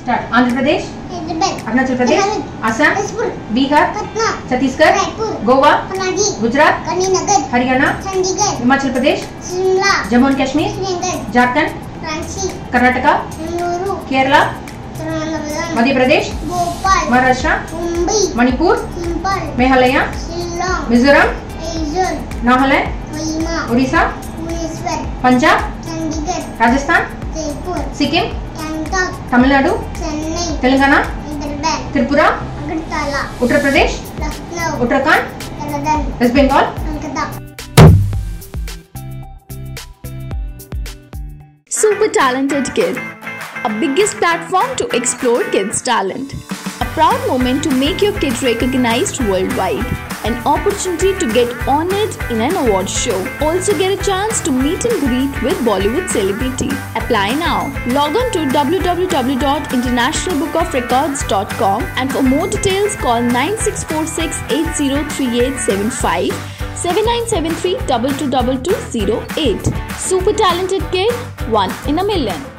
Start. Andhra Pradesh, Arunachal Pradesh, Assam, Bihar, Chhattisgarh, Goa, Gujarat, Haryana, Himachal Pradesh, Jammu and Kashmir, Jharkhand, Karnataka, Kerala, Madhya Pradesh, Maharashtra, Manipur, Meghalaya, Mizoram, Nagaland, Orissa, Punjab, Rajasthan, Sikkim, Tamil Nadu, Telangana, Tripura, Uttar Pradesh, Uttarakhand, west Bengal. Super Talented Kid, a biggest platform to explore kids' talent. A proud moment to make your kid recognized worldwide. An opportunity to get honored in an award show. Also get a chance to meet and greet with Bollywood celebrity. Apply now. Log on to www.internationalbookofrecords.com and for more details call 9646803875 7973 222208. Super Talented Kid, one in a million.